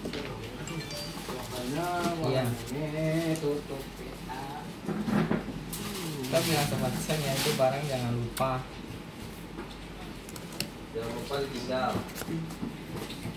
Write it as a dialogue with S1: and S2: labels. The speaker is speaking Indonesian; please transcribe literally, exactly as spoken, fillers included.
S1: Iya.
S2: Tutup.
S1: Kita bilang sama Sen ya, itu barang jangan lupa.
S2: Jangan lupa ditinggal.